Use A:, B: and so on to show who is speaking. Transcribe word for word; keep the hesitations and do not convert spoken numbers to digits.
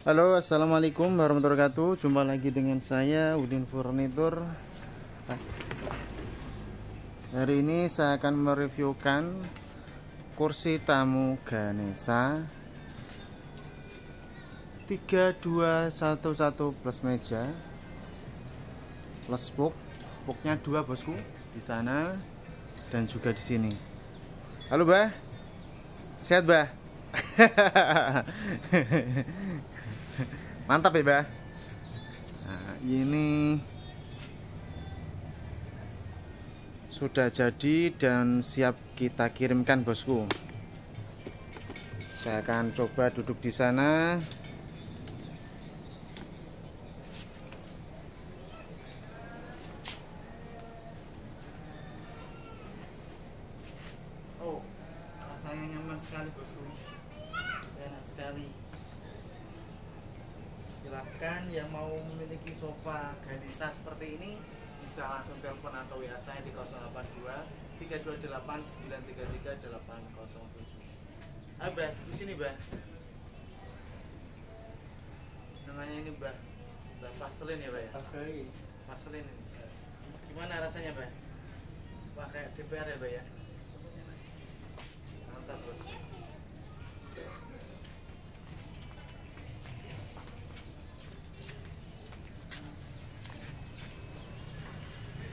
A: Halo, assalamualaikum warahmatullahi wabarakatuh. Jumpa lagi dengan saya Udin Furnitur. Hari ini saya akan mereviewkan kursi tamu Ganesha tiga dua satu satu plus meja plus book. Booknya dua bosku di sana dan juga di sini. Halo, Bah. Sehat, Bah? Mantap ya, Bah. Nah, ini sudah jadi dan siap kita kirimkan, bosku. Saya akan coba duduk di sana. Oh, rasanya nyaman sekali, bosku. Enak sekali. Silahkan yang mau memiliki sofa Ganesha seperti ini bisa langsung telepon atau W A saya di nol delapan dua tiga dua delapan sembilan tiga tiga delapan nol tujuh. Ah, Bah, di sini, Bah. Namanya ini, Bah. Bah Vaseline ya, Bah ya?
B: Oke.
A: Vaseline ini. Gimana rasanya, Bah? Wah, kayak D P R ya, Bah ya? Mantap, bos.